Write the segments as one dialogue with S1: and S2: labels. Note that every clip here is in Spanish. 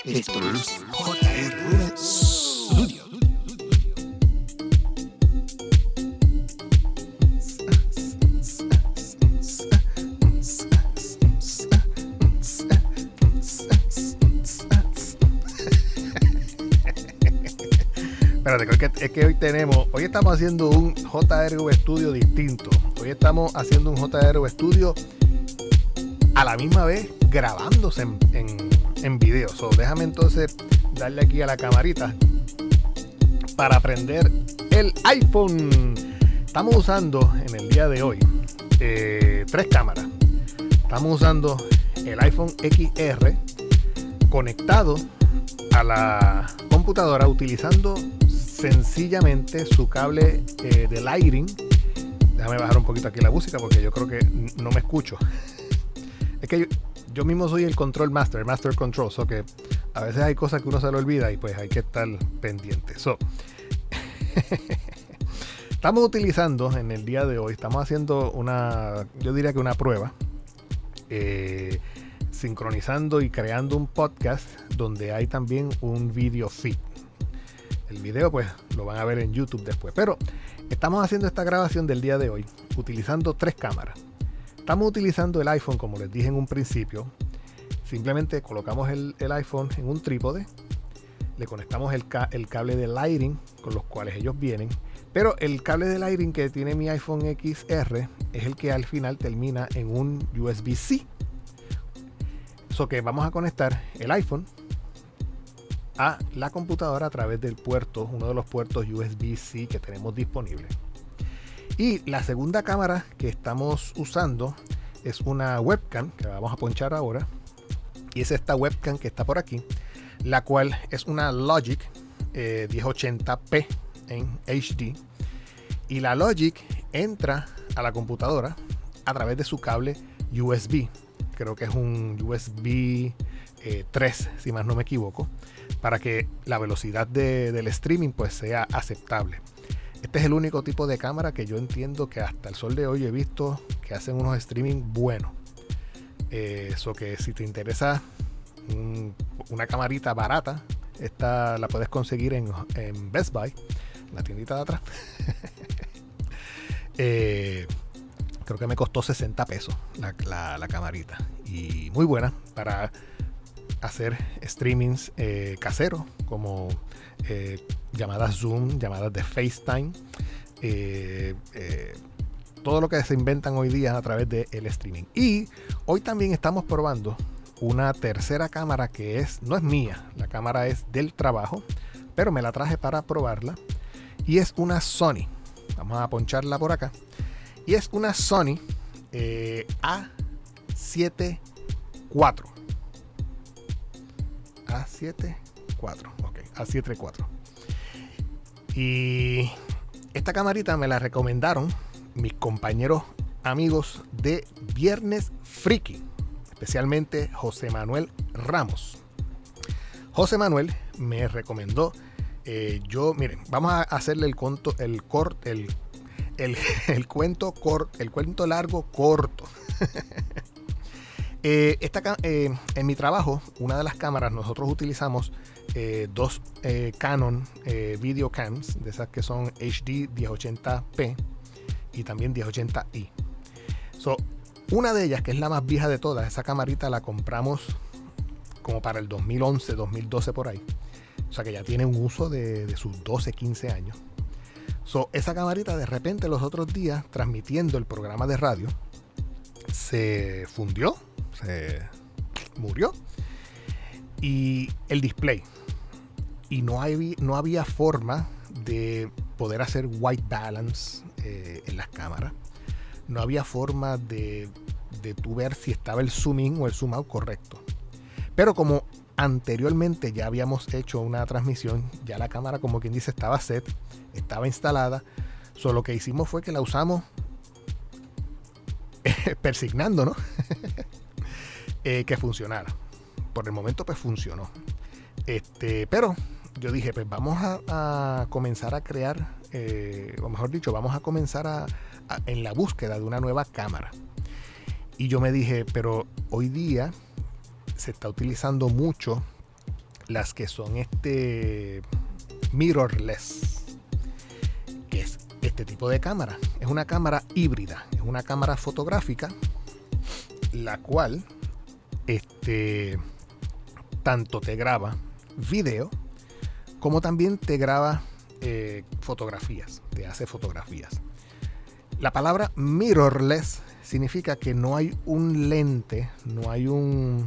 S1: Esto es JR Studio.
S2: Espérate, es que hoy estamos haciendo un JRV Studio distinto. Hoy estamos haciendo un JRV Studio a la misma vez grabándose en video. Déjame entonces darle aquí a la camarita para prender el iPhone. Estamos usando en el día de hoy 3 cámaras. Estamos usando el iPhone XR conectado a la computadora utilizando sencillamente su cable de Lighting. Déjame bajar un poquito aquí la música porque yo creo que no me escucho. Es que yo mismo soy el Control Master Control, que a veces hay cosas que uno se le olvida y pues hay que estar pendiente. Estamos utilizando en el día de hoy, estamos haciendo yo diría que una prueba, sincronizando y creando un podcast donde hay también un video feed. El video pues lo van a ver en YouTube después, pero estamos haciendo esta grabación del día de hoy utilizando 3 cámaras. Estamos utilizando el iPhone, como les dije en un principio. Simplemente colocamos el iPhone en un trípode, le conectamos el cable de Lighting con los cuales ellos vienen, pero el cable de Lighting que tiene mi iPhone XR es el que al final termina en un USB-C. Que vamos a conectar el iPhone a la computadora a través del puerto, uno de los puertos USB-C que tenemos disponible. Y la segunda cámara que estamos usando es una webcam que la vamos a ponchar ahora. Y es esta webcam que está por aquí, la cual es una Logic 1080p en HD. Y la Logic entra a la computadora a través de su cable USB. Creo que es un USB 3, si más no me equivoco, para que la velocidad del streaming pues sea aceptable. Este es el único tipo de cámara que yo entiendo que hasta el sol de hoy he visto que hacen unos streaming buenos. Eso que si te interesa una camarita barata, esta la puedes conseguir en Best Buy, la tiendita de atrás. Creo que me costó 60 pesos la camarita. Y muy buena para hacer streamings caseros, como llamadas Zoom, llamadas de FaceTime, todo lo que se inventan hoy día a través del streaming. Y hoy también estamos probando una tercera cámara que no es mía, la cámara es del trabajo, pero me la traje para probarla, y es una Sony. Vamos a poncharla por acá. Y es una Sony A7 IV. A7 IV, ok, A7 IV. Y esta camarita me la recomendaron mis compañeros amigos de Viernes Friki, especialmente José Manuel Ramos. José Manuel me recomendó, miren, vamos a hacerle el cuento largo corto. En mi trabajo, una de las cámaras, nosotros utilizamos 2 Canon Videocams, de esas que son HD 1080p y también 1080i. Una de ellas, que es la más vieja de todas, esa camarita la compramos como para el 2011, 2012 por ahí. O sea que ya tiene un uso de sus 12, 15 años. Esa camarita de repente los otros días, transmitiendo el programa de radio, se fundió, se murió, y el display, y no había forma de poder hacer white balance en las cámaras. No había forma de tú ver si estaba el zoom in o el zoom out correcto. Pero como anteriormente ya habíamos hecho una transmisión, ya la cámara, como quien dice, estaba set, estaba instalada. Lo que hicimos fue que la usamos persignando, ¿no? Que funcionara. Por el momento pues funcionó. Pero yo dije, pues vamos a comenzar a crear, o mejor dicho, vamos a comenzar en la búsqueda de una nueva cámara. Y yo me dije, pero hoy día se está utilizando mucho las que son mirrorless, que es este tipo de cámara. Es una cámara híbrida, es una cámara fotográfica, la cual tanto te graba video como también te graba fotografías, te hace fotografías. La palabra mirrorless significa que no hay un lente, no hay un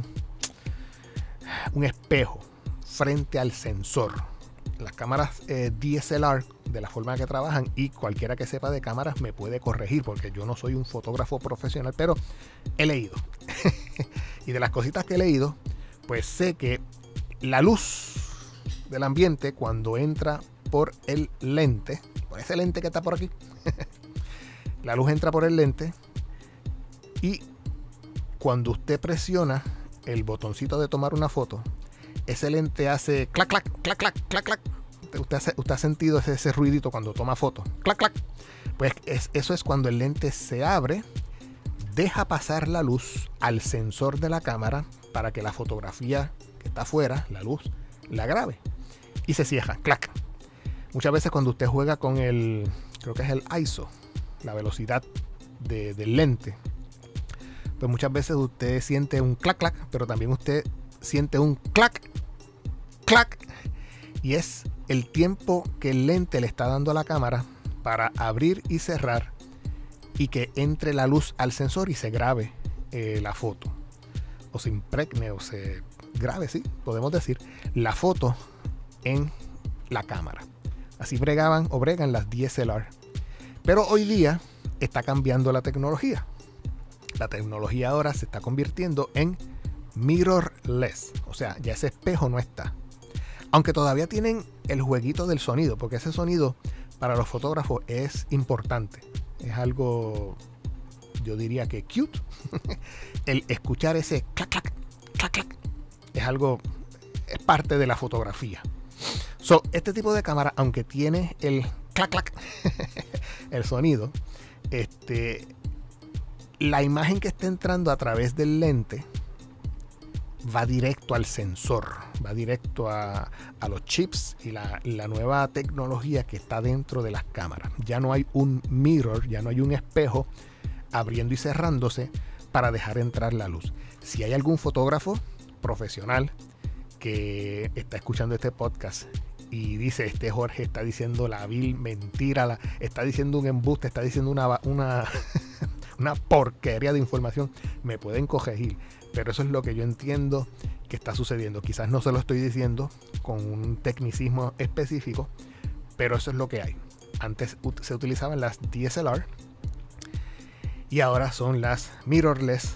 S2: espejo frente al sensor. Las cámaras DSLR, de la forma que trabajan, y cualquiera que sepa de cámaras me puede corregir porque yo no soy un fotógrafo profesional, pero he leído. Y de las cositas que he leído, pues sé que la luz del ambiente, cuando entra por el lente, por ese lente que está por aquí, la luz entra por el lente, y cuando usted presiona el botoncito de tomar una foto, ese lente hace clac, clac, clac, clac, clac, clac. Usted ha sentido ese ruidito cuando toma foto, clac, clac. Pues eso es cuando el lente se abre, deja pasar la luz al sensor de la cámara para que la fotografía que está afuera, la luz, la grabe y se cierra, clac. Muchas veces cuando usted juega con creo que es el ISO, la velocidad del lente, pues muchas veces usted siente un clac, clac, pero también usted siente un clac, clac, y es el tiempo que el lente le está dando a la cámara para abrir y cerrar y que entre la luz al sensor y se grabe la foto, o se impregne o se grabe, sí, podemos decir, la foto en la cámara. Así bregan las DSLR. Pero hoy día está cambiando la tecnología. La tecnología ahora se está convirtiendo en mirrorless, o sea, ya ese espejo no está. Aunque todavía tienen el jueguito del sonido, porque ese sonido para los fotógrafos es importante. Es algo, yo diría que cute. El escuchar ese clac, clac, clac, clac, es parte de la fotografía. Este tipo de cámara, aunque tiene el clac, clac, el sonido, la imagen que está entrando a través del lente va directo al sensor, va directo a los chips y la nueva tecnología que está dentro de las cámaras. Ya no hay un mirror, ya no hay un espejo abriendo y cerrándose para dejar entrar la luz. Si hay algún fotógrafo profesional que está escuchando este podcast y dice, Jorge está diciendo la vil mentira, está diciendo un embuste, está diciendo una porquería de información, me pueden corregir. Pero eso es lo que yo entiendo que está sucediendo. Quizás no se lo estoy diciendo con un tecnicismo específico, pero eso es lo que hay. Antes se utilizaban las DSLR y ahora son las mirrorless.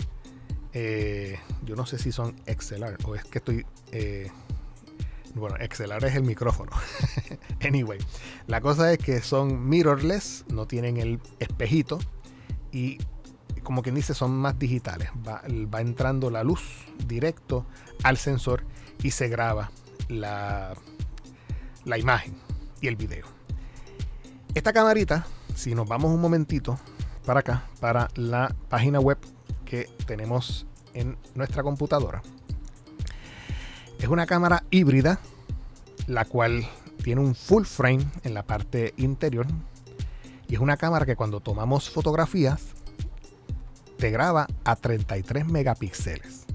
S2: Yo no sé si son XLR o es que estoy... bueno, XLR es el micrófono. Anyway, la cosa es que son mirrorless, no tienen el espejito y, como quien dice, son más digitales. Va entrando la luz directo al sensor y se graba la imagen y el video. Esta camarita, si nos vamos un momentito para acá, para la página web que tenemos en nuestra computadora, es una cámara híbrida, la cual tiene un full frame en la parte interior, y es una cámara que cuando tomamos fotografías te graba a 33 megapíxeles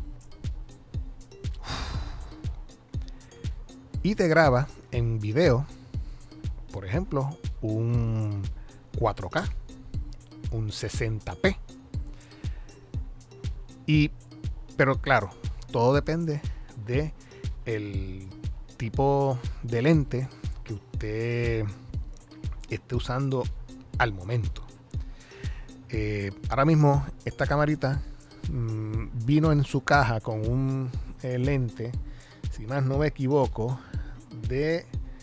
S2: y te graba en video, por ejemplo, un 4K, un 60p. Pero claro, todo depende de el tipo de lente que usted esté usando al momento. Ahora mismo esta camarita vino en su caja con un lente, si más no me equivoco, de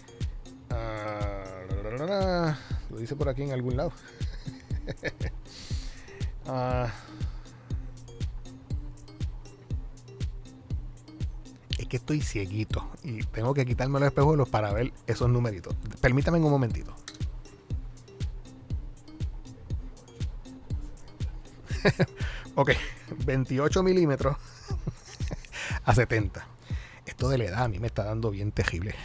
S2: lo dice por aquí en algún lado. Es que estoy cieguito y tengo que quitarme los espejuelos para ver esos numeritos. Permítame un momentito. Ok, 28 milímetros a 70. esto de la edad a mí me está dando bien terrible.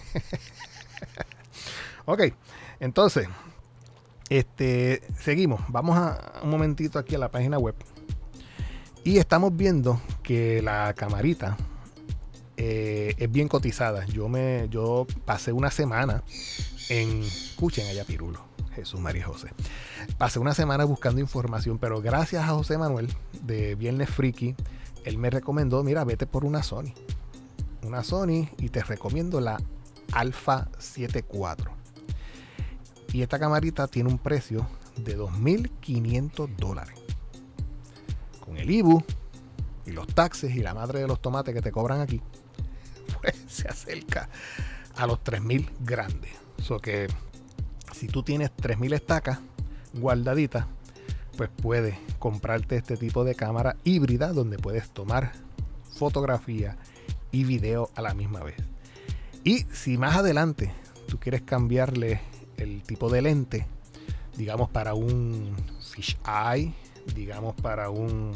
S2: Ok, entonces, seguimos. Vamos a un momentito aquí a la página web. Y estamos viendo que la camarita es bien cotizada. Yo pasé una semana escuchen allá Pirulo, Jesús María José. Pasé una semana buscando información, pero gracias a José Manuel de Viernes Friki, él me recomendó, mira, vete por una Sony. Una Sony y te recomiendo la Alpha 7 IV. Y esta camarita tiene un precio de $2,500. Con el IBU y los taxes y la madre de los tomates que te cobran aquí, pues se acerca a los 3,000 grandes. So que si tú tienes 3,000 estacas guardaditas, pues puedes comprarte este tipo de cámara híbrida donde puedes tomar fotografía y video a la misma vez. Y si más adelante tú quieres cambiarle el tipo de lente, digamos para un fisheye, digamos para un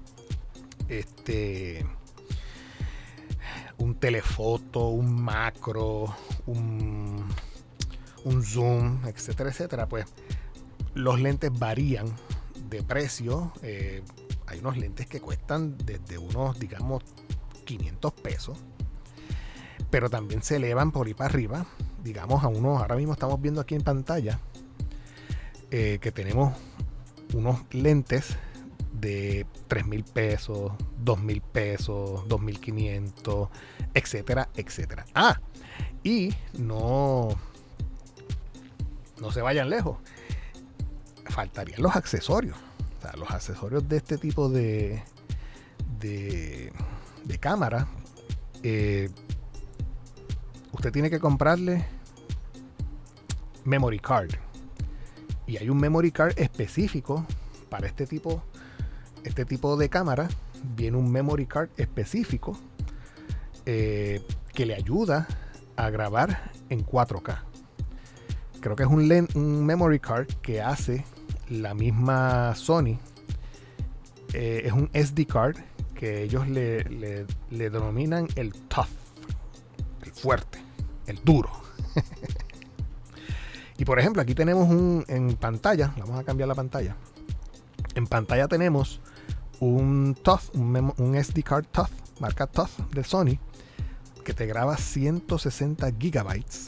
S2: telefoto, un macro, un zoom, etcétera, etcétera, pues los lentes varían de precio. Hay unos lentes que cuestan desde unos, digamos, $500, pero también se elevan por ahí para arriba, digamos a unos, ahora mismo estamos viendo aquí en pantalla que tenemos unos lentes de $3,000, $2,000, $2,500, etcétera, etcétera. Y no se vayan lejos, faltarían los accesorios. O sea, los accesorios de este tipo de cámara, usted tiene que comprarle memory card, y hay un memory card específico para este tipo de cámara. Viene un memory card específico que le ayuda a grabar en 4K. Creo que es un memory card que hace la misma Sony. Es un SD card que ellos le denominan el tough, el fuerte, el duro. Y por ejemplo, aquí tenemos en pantalla, vamos a cambiar la pantalla. En pantalla tenemos un TUF, un SD card TUF, marca TUF de Sony, que te graba 160 gigabytes,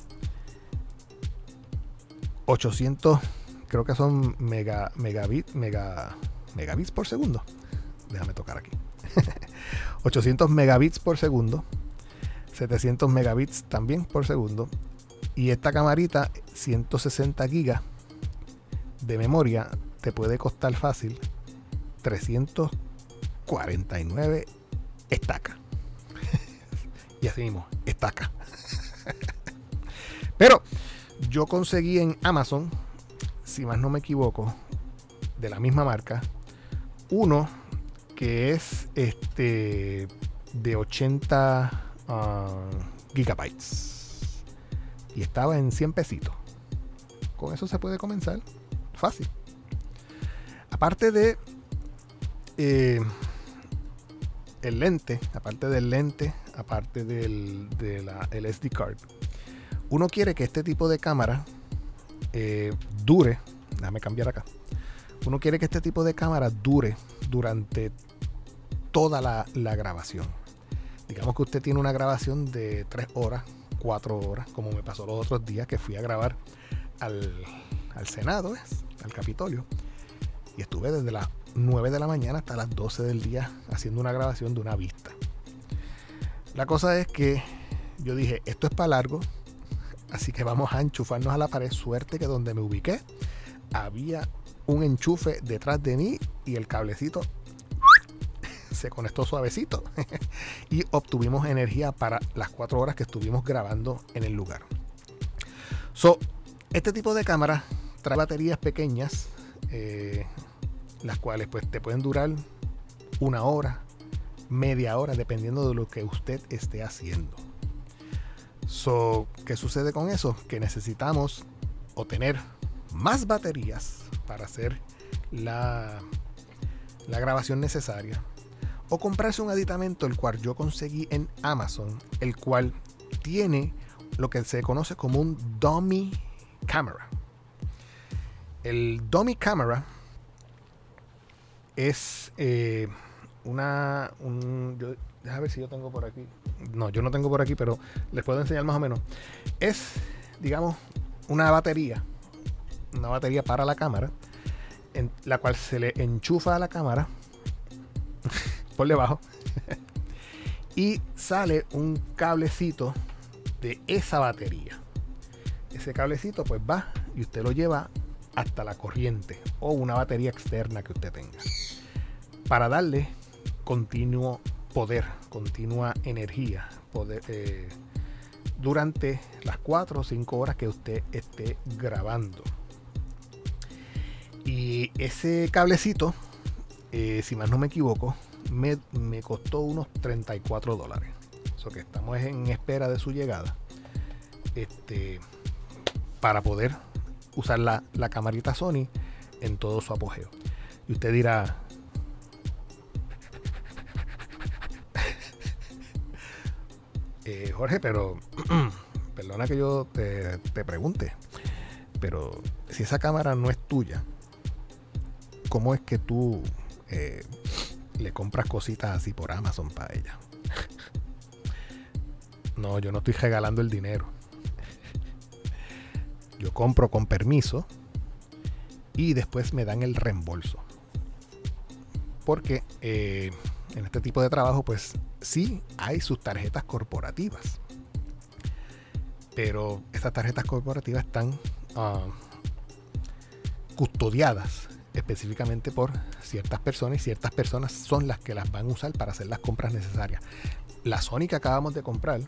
S2: 800, creo que son megabits por segundo. Déjame tocar aquí. 800 megabits por segundo, 700 megabits también por segundo. Y esta camarita, 160 gigas de memoria, te puede costar fácil 349 estacas. Y así mismo, estaca. Pero yo conseguí en Amazon, si más no me equivoco, de la misma marca, uno que es de 80 gigabytes. Y estaba en 100 pesitos. Con eso se puede comenzar fácil. Aparte de el lente, aparte del SD card, uno quiere que este tipo de cámara dure. Déjame cambiar acá. Uno quiere que este tipo de cámara dure durante toda la grabación. Digamos que usted tiene una grabación de 3 horas, 4 horas, como me pasó los otros días que fui a grabar al Senado, al Capitolio, y estuve desde las 9 de la mañana hasta las 12 del día haciendo una grabación de una vista. La cosa es que yo dije, esto es para largo, así que vamos a enchufarnos a la pared. Suerte que donde me ubiqué había un enchufe detrás de mí y el cablecito se conectó suavecito y obtuvimos energía para las 4 horas que estuvimos grabando en el lugar. Este tipo de cámara trae baterías pequeñas, las cuales pues te pueden durar 1 hora, media hora, dependiendo de lo que usted esté haciendo. ¿Qué sucede con eso? Que necesitamos obtener más baterías para hacer la grabación necesaria, o comprarse un aditamento el cual yo conseguí en Amazon, el cual tiene lo que se conoce como un dummy camera. El dummy camera es déjame ver si yo tengo por aquí. No, yo no tengo por aquí, pero les puedo enseñar más o menos. Es, digamos, una batería para la cámara, en la cual se le enchufa a la cámara por debajo y sale un cablecito de esa batería. Ese cablecito pues va y usted lo lleva hasta la corriente o una batería externa que usted tenga para darle continuo poder, continua energía, durante las 4 o 5 horas que usted esté grabando. Y ese cablecito, si más no me equivoco, me costó unos $34. So que estamos en espera de su llegada, para poder usar la camarita Sony en todo su apogeo. Y usted dirá, Jorge, pero perdona que yo te pregunte, pero si esa cámara no es tuya, ¿cómo es que tú le compras cositas así por Amazon para ella? No, yo no estoy regalando el dinero. Yo compro con permiso y después me dan el reembolso. Porque en este tipo de trabajo, pues sí hay sus tarjetas corporativas. Pero esas tarjetas corporativas están custodiadas específicamente por ciertas personas, y ciertas personas son las que las van a usar para hacer las compras necesarias. La Sony que acabamos de comprar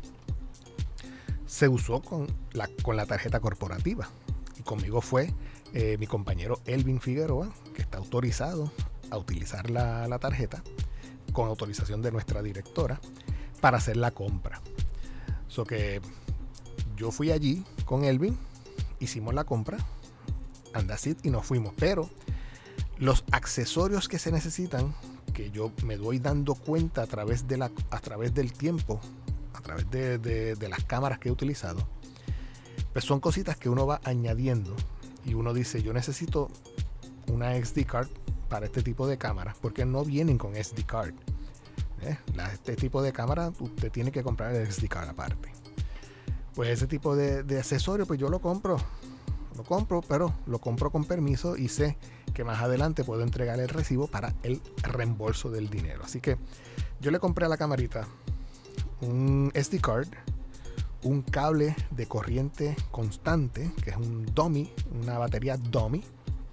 S2: se usó con la tarjeta corporativa, y conmigo fue mi compañero Elvin Figueroa, que está autorizado a utilizar la tarjeta con autorización de nuestra directora para hacer la compra. So que yo fui allí con Elvin, hicimos la compra, and that's it, y nos fuimos. Pero los accesorios que se necesitan, que yo me doy dando cuenta a través del tiempo, a través de las cámaras que he utilizado, pues son cositas que uno va añadiendo, y uno dice, yo necesito una SD card para este tipo de cámaras, porque no vienen con SD card. Este tipo de cámara usted tiene que comprar el SD card aparte. Pues ese tipo de accesorio, pues yo lo compro, pero lo compro con permiso, y sé que más adelante puedo entregar el recibo para el reembolso del dinero. Así que yo le compré a la camarita un SD card, un cable de corriente constante, que es un dummy, una batería dummy,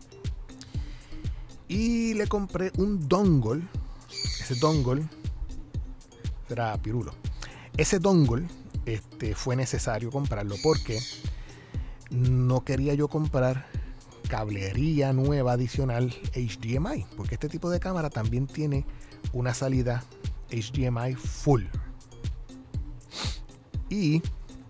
S2: y le compré un dongle. Ese dongle será pirulo. Ese dongle fue necesario comprarlo porque no quería yo comprar cablería nueva adicional HDMI, porque este tipo de cámara también tiene una salida HDMI full, y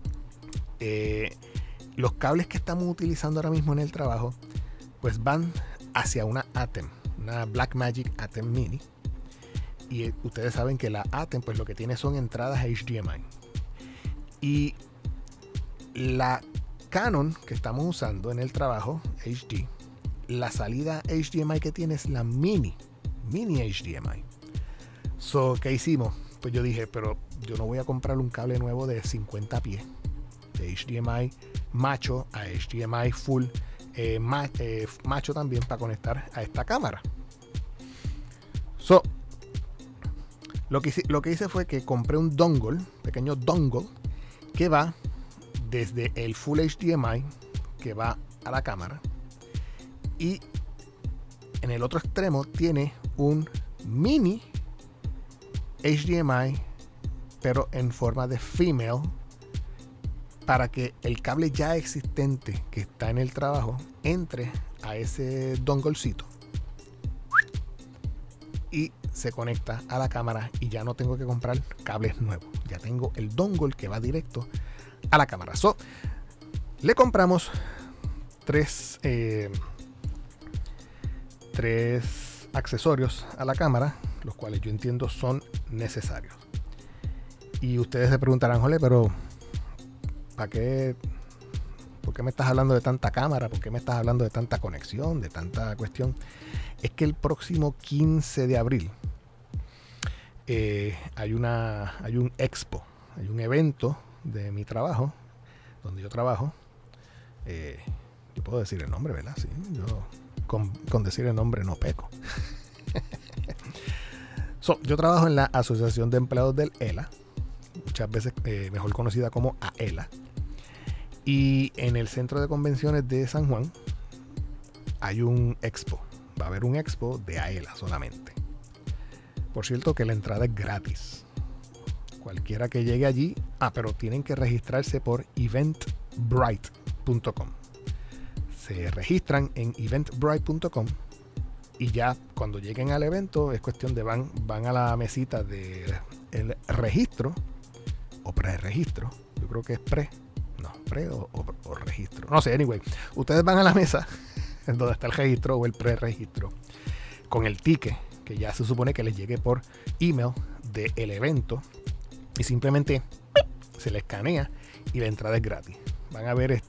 S2: los cables que estamos utilizando ahora mismo en el trabajo pues van hacia una ATEM, una Blackmagic ATEM Mini, y ustedes saben que la ATEM pues lo que tiene son entradas HDMI, y la Canon que estamos usando en el trabajo HD, la salida HDMI que tiene es la mini HDMI. So, ¿qué hicimos? Pues yo dije, pero yo no voy a comprar un cable nuevo de 50 pies de HDMI macho a HDMI full macho también para conectar a esta cámara. So, lo que hice fue que compré un dongle, pequeño dongle, que va desde el Full HDMI que va a la cámara, y en el otro extremo tiene un mini HDMI pero en forma de female, para que el cable ya existente que está en el trabajo entre a ese donglecito y se conecta a la cámara, y ya no tengo que comprar cables nuevos, ya tengo el dongle que va directo a la cámara. So, le compramos tres accesorios a la cámara, los cuales yo entiendo son necesarios. Y ustedes se preguntarán, jole, pero ¿para qué? ¿Por qué me estás hablando de tanta cámara? ¿Por qué me estás hablando de tanta conexión, de tanta cuestión? Es que el próximo 15 de abril hay un expo, hay un evento de mi trabajo, donde yo trabajo. Yo puedo decir el nombre, ¿verdad? Sí, yo con decir el nombre no peco. Yo trabajo en la Asociación de Empleados del ELA, muchas veces mejor conocida como AELA. Y en el Centro de Convenciones de San Juan hay un expo. Va a haber un expo de AELA solamente. Por cierto que la entrada es gratis. Cualquiera que llegue allí, pero tienen que registrarse por eventbrite.com. Se registran en eventbrite.com y ya cuando lleguen al evento es cuestión de van a la mesita del registro o preregistro. Yo creo que es pre o registro. No sé, anyway. Ustedes van a la mesa donde está el registro o el preregistro con el ticket que ya se supone que les llegue por email del evento y simplemente se le escanea y la entrada es gratis. Van a ver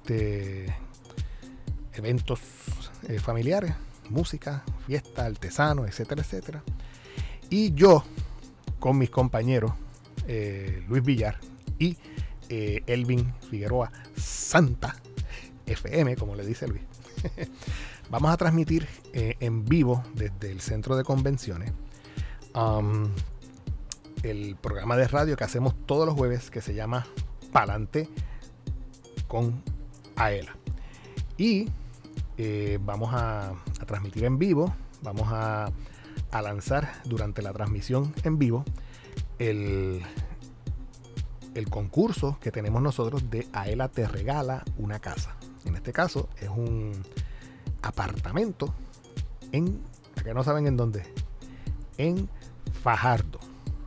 S2: eventos familiares, música, fiesta, artesanos, etcétera, etcétera. Y yo con mis compañeros Luis Villar y Elvin Figueroa Santa FM, como le dice Luis. Vamos a transmitir en vivo desde el centro de convenciones el programa de radio que hacemos todos los jueves que se llama Pa'lante con AELA. Y vamos a transmitir en vivo, vamos a lanzar durante la transmisión en vivo el concurso que tenemos nosotros de AELA te regala una casa. En este caso es un apartamento acá no saben en dónde, en Fajardo,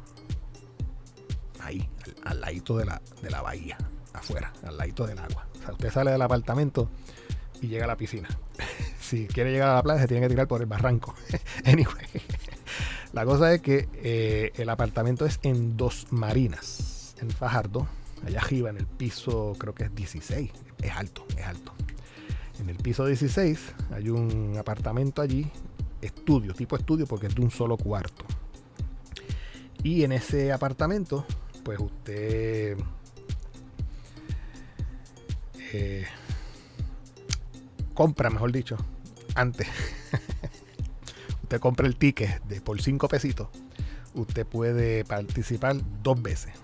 S2: ahí al ladito de la bahía, afuera, al ladito del agua. O sea, usted sale del apartamento y llega a la piscina. Si quiere llegar a la playa se tiene que tirar por el barranco. Anyway, la cosa es que el apartamento es en Dos Marinas, en Fajardo, allá arriba en el piso, creo que es 16, es alto. En el piso 16 hay un apartamento allí, tipo estudio, porque es de un solo cuarto. Y en ese apartamento, pues usted compra, mejor dicho, antes. Usted compra el ticket por 5 pesitos. Usted puede participar 2 veces.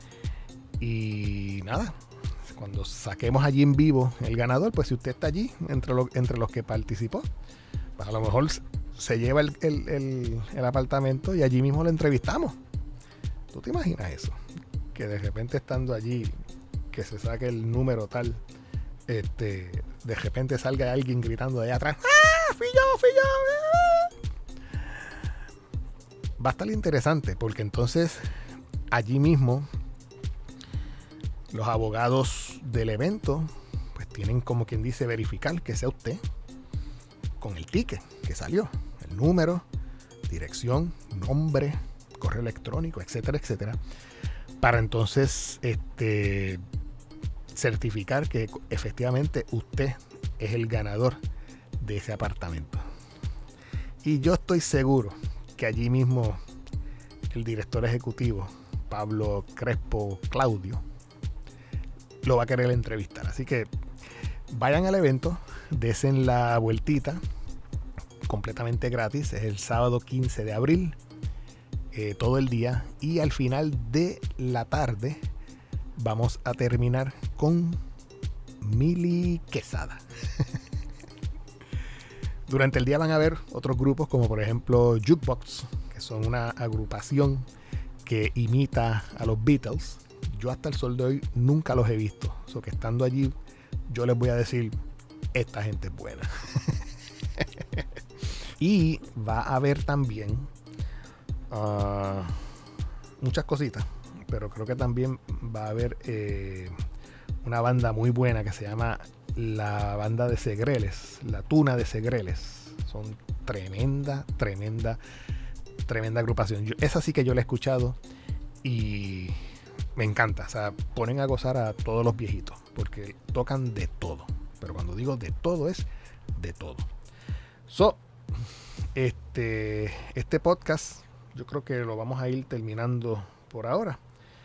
S2: Y nada, cuando saquemos allí en vivo el ganador, pues si usted está allí entre los que participó, pues a lo mejor se lleva el apartamento y allí mismo lo entrevistamos. ¿Tú te imaginas eso? Que de repente estando allí, que se saque el número tal, de repente salga alguien gritando de allá atrás, ¡ah, fui yo! Va a estar interesante porque entonces allí mismo los abogados del evento pues tienen, como quien dice, verificar que sea usted con el ticket que salió, el número, dirección, nombre, correo electrónico, etcétera, etcétera, para entonces certificar que efectivamente usted es el ganador de ese apartamento. Y yo estoy seguro que allí mismo el director ejecutivo Pablo Crespo Claudio lo va a querer entrevistar. Así que vayan al evento, desen la vueltita, completamente gratis. Es el sábado 15 de abril, todo el día. Y al final de la tarde vamos a terminar con Mili Quesada. Durante el día van a haber otros grupos como por ejemplo Jukebox, que son una agrupación que imita a los Beatles. Yo hasta el sol de hoy nunca los he visto. So que estando allí yo les voy a decir, esta gente es buena. Y va a haber también muchas cositas, pero creo que también va a haber una banda muy buena que se llama la banda de Segreles, la Tuna de Segreles. Son tremenda tremenda agrupación. Esa sí que yo la he escuchado y me encanta. O sea, ponen a gozar a todos los viejitos porque tocan de todo. Pero cuando digo de todo es de todo. Este podcast yo creo que lo vamos a ir terminando por ahora.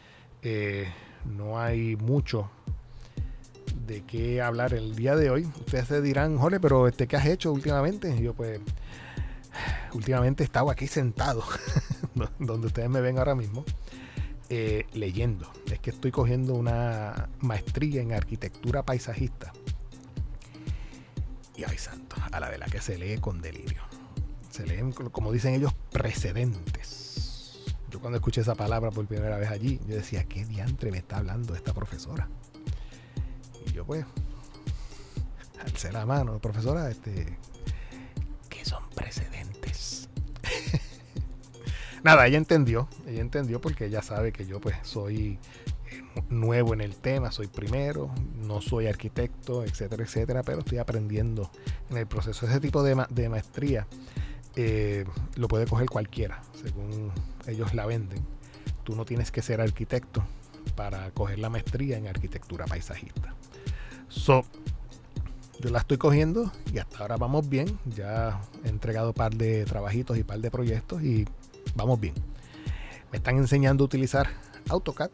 S2: No hay mucho de qué hablar el día de hoy. Ustedes se dirán, Jorge, pero ¿qué has hecho últimamente? Y yo pues últimamente he estado aquí sentado donde ustedes me ven ahora mismo leyendo. Es que estoy cogiendo una maestría en arquitectura paisajista y ay santo, a la verdad que se lee con delirio. Se leen, como dicen ellos, precedentes. Yo cuando escuché esa palabra por primera vez allí, yo decía, ¿qué diantre me está hablando esta profesora? Y yo pues alcé la mano, profesora, ¿qué son precedentes? Nada, ella entendió porque ella sabe que yo pues soy nuevo en el tema, soy primero, no soy arquitecto, etcétera, etcétera, pero estoy aprendiendo en el proceso. Ese tipo de maestría lo puede coger cualquiera, según ellos la venden. Tú no tienes que ser arquitecto para coger la maestría en arquitectura paisajista. Yo la estoy cogiendo y hasta ahora vamos bien. Ya he entregado un par de trabajitos y par de proyectos y vamos bien. Me están enseñando a utilizar AutoCAD.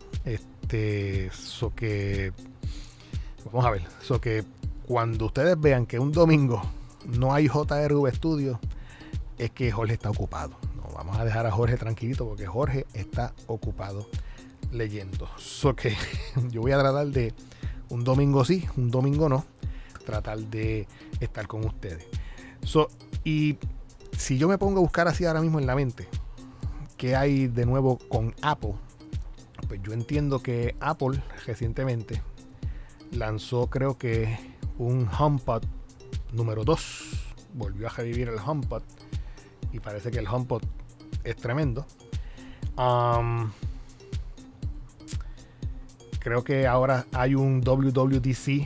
S2: Que vamos a ver. Que cuando ustedes vean que un domingo no hay JRV Studio, es que Jorge está ocupado. No vamos a dejar a Jorge tranquilito porque Jorge está ocupado leyendo. Que yo voy a tratar de un domingo sí, un domingo no, tratar de estar con ustedes. Y si yo me pongo a buscar así ahora mismo en la mente, ¿qué hay de nuevo con Apple? Pues yo entiendo que Apple recientemente lanzó, creo que un HomePod número 2. Volvió a revivir el HomePod y parece que el HomePod es tremendo. Creo que ahora hay un WWDC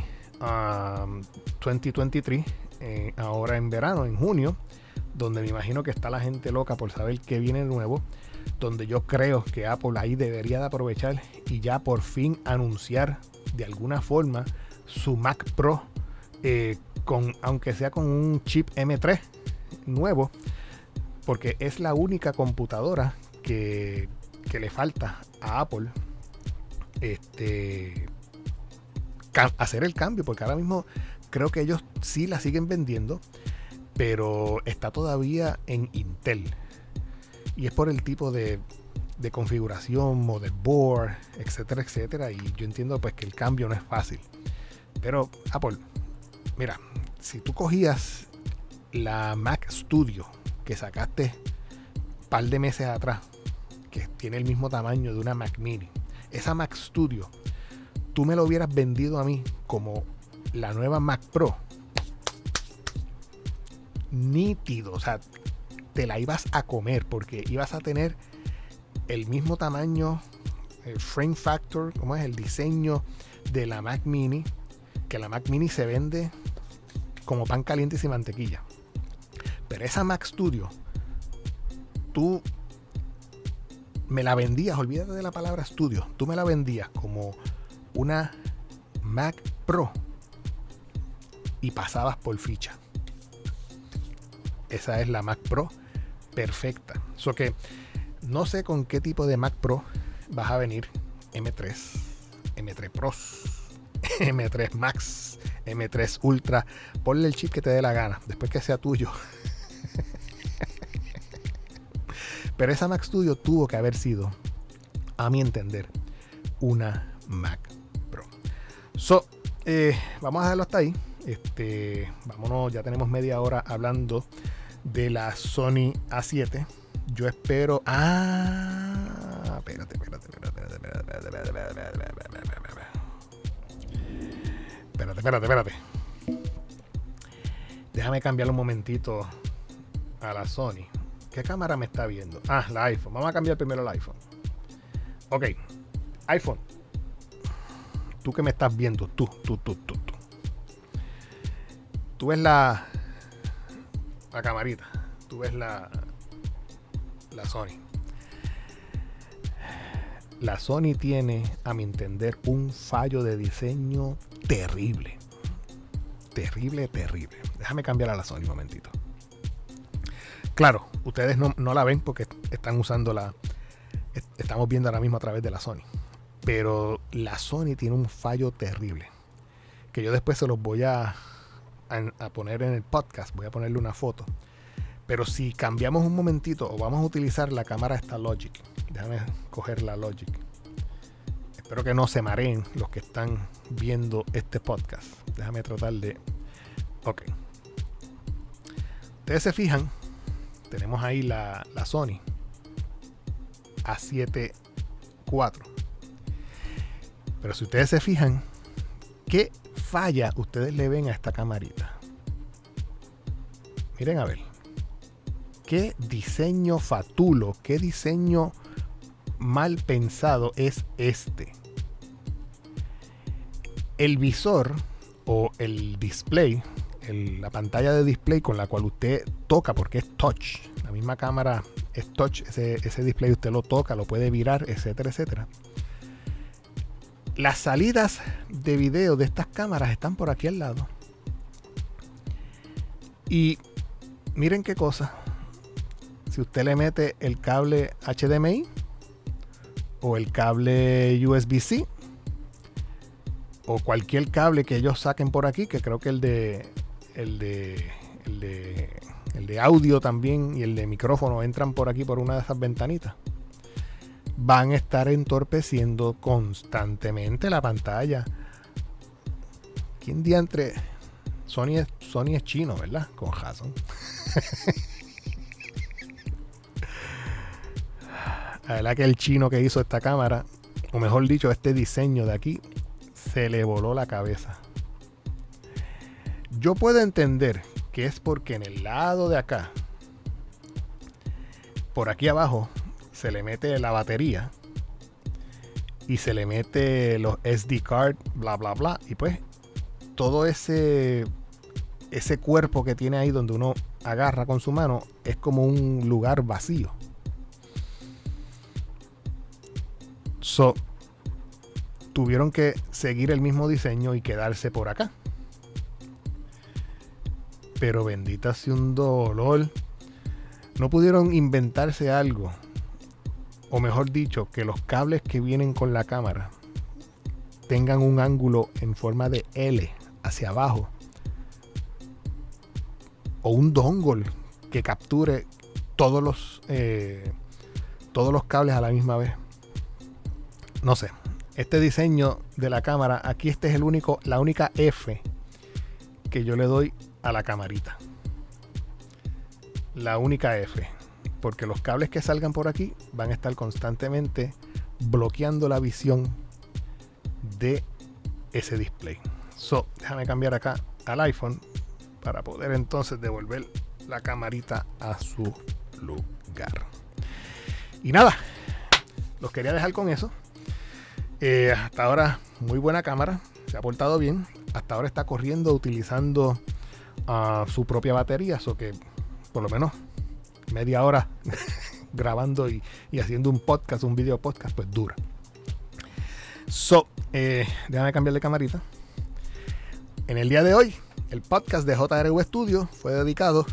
S2: 2023 ahora en verano, en junio, donde me imagino que está la gente loca por saber qué viene nuevo, donde yo creo que Apple ahí debería de aprovechar y ya por fin anunciar de alguna forma su Mac Pro, aunque sea con un chip M3 nuevo, porque es la única computadora que le falta a Apple hacer el cambio, porque ahora mismo creo que ellos sí la siguen vendiendo, pero está todavía en Intel y es por el tipo de configuración, motherboard, etcétera, etcétera, y yo entiendo pues que el cambio no es fácil. Pero Apple, mira, si tú cogías la Mac Studio que sacaste un par de meses atrás, que tiene el mismo tamaño de una Mac Mini, esa Mac Studio, tú me lo hubieras vendido a mí como la nueva Mac Pro, nítido, o sea, te la ibas a comer porque ibas a tener el mismo tamaño, el frame factor, como es el diseño de la Mac Mini, que la Mac Mini se vende como pan caliente y sin mantequilla. Pero esa Mac Studio, tú me la vendías, olvídate de la palabra Studio, tú me la vendías como una Mac Pro y pasabas por ficha. Esa es la Mac Pro perfecta. Que no sé con qué tipo de Mac Pro vas a venir. M3, M3 Pros, M3 Max, M3 Ultra. Ponle el chip que te dé la gana, después que sea tuyo. Pero esa Mac Studio tuvo que haber sido, a mi entender, una Mac Pro. Vamos a dejarlo hasta ahí. Vámonos, ya tenemos media hora hablando de la Sony A7. Yo espero. Espérate. Déjame cambiar un momentito a la Sony. ¿Qué cámara me está viendo? La iPhone. Vamos a cambiar primero el iPhone. Ok. iPhone. Tú que me estás viendo. Tú. Tú ves la camarita. Tú ves la la Sony. La Sony tiene, a mi entender, un fallo de diseño terrible. Terrible. Déjame cambiar a la Sony un momentito. Claro, ustedes no la ven porque están usando estamos viendo ahora mismo a través de la Sony. Pero la Sony tiene un fallo terrible. Que yo después se los voy a poner en el podcast. Voy a ponerle una foto. Pero si cambiamos un momentito o vamos a utilizar la cámara esta Logic. Déjame coger la Logic. Espero que no se mareen los que están viendo este podcast. Déjame tratar de... Ok. Ustedes se fijan, tenemos ahí la Sony A7 IV. Pero si ustedes se fijan, ¿qué falla ustedes le ven a esta camarita? Miren a ver. ¿Qué diseño fatulo, qué diseño mal pensado es este? El visor o el display, la pantalla de display con la cual usted toca, porque es touch, la misma cámara es touch, ese display usted lo toca, lo puede virar, etcétera, etcétera. Las salidas de video de estas cámaras están por aquí al lado. Y miren qué cosa. Si usted le mete el cable HDMI o el cable USB-C o cualquier cable que ellos saquen por aquí, que creo que el de audio también y el de micrófono entran por aquí por una de esas ventanitas, van a estar entorpeciendo constantemente la pantalla. ¿Quién diantre? Sony es chino, ¿verdad? Con razón. La verdad que el chino que hizo esta cámara, o mejor dicho, este diseño de aquí, se le voló la cabeza. Yo puedo entender que es porque en el lado de acá, por aquí abajo, se le mete la batería y se le mete los SD card, bla bla bla, y pues todo ese cuerpo que tiene ahí donde uno agarra con su mano es como un lugar vacío. Tuvieron que seguir el mismo diseño y quedarse por acá. Pero bendita sea un dolor. No pudieron inventarse algo. O mejor dicho, que los cables que vienen con la cámara tengan un ángulo en forma de L hacia abajo. O un dongle que capture todos los cables a la misma vez. No sé. Este diseño de la cámara, aquí este es la única F que yo le doy a la camarita. La única F. Porque los cables que salgan por aquí van a estar constantemente bloqueando la visión de ese display. Déjame cambiar acá al iPhone para poder entonces devolver la camarita a su lugar. Y nada, los quería dejar con eso. Hasta ahora muy buena cámara, se ha portado bien. Hasta ahora está corriendo utilizando su propia batería, que por lo menos media hora grabando y haciendo un video podcast, pues dura. Déjame cambiar de camarita. En el día de hoy, el podcast de JRU Studio fue dedicado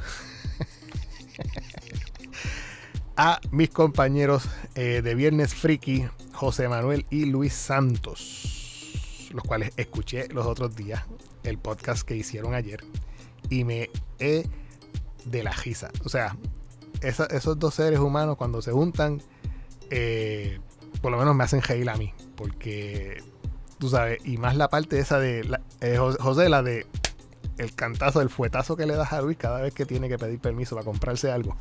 S2: a mis compañeros de Viernes Friki, José Manuel y Luis Santos, los cuales escuché los otros días, el podcast que hicieron ayer, y me he de la risa. O sea, esos dos seres humanos cuando se juntan, por lo menos me hacen reír a mí, porque tú sabes, y más la parte esa de José, la de el cantazo, el fuetazo que le das a Luis cada vez que tiene que pedir permiso para comprarse algo.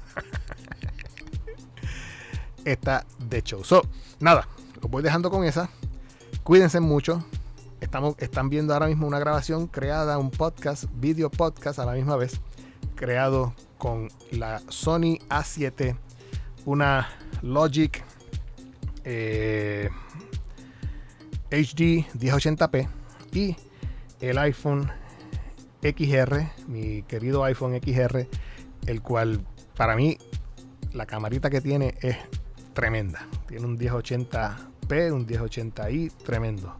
S2: Está de show. Nada, los voy dejando con esa. Cuídense mucho. Están viendo ahora mismo una grabación creada, un podcast, video podcast a la misma vez, creado con la Sony A7, una Logic HD 1080p y el iPhone XR, mi querido iPhone XR, el cual para mí la camarita que tiene es tremenda. Tiene un 1080p, un 1080i, tremendo.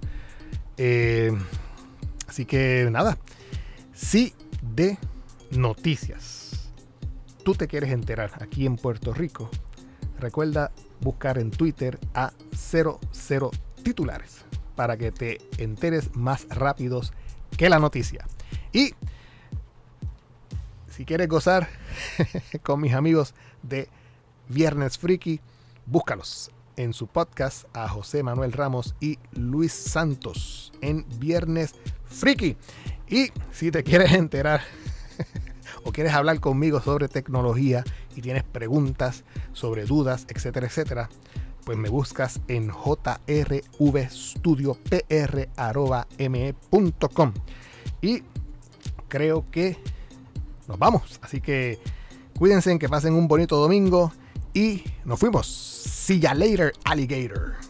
S2: Así que nada, si de noticias tú te quieres enterar aquí en Puerto Rico, recuerda buscar en Twitter a 00 titulares para que te enteres más rápidos que la noticia. Y si quieres gozar con mis amigos de Viernes Friki, búscalos en su podcast a José Manuel Ramos y Luis Santos en Viernes Friki. Y si te quieres enterar o quieres hablar conmigo sobre tecnología y tienes preguntas, sobre dudas, etcétera, etcétera, pues me buscas en jrvstudiopr@me.com. Y creo que nos vamos. Así que cuídense, que pasen un bonito domingo y nos fuimos. See ya later, alligator.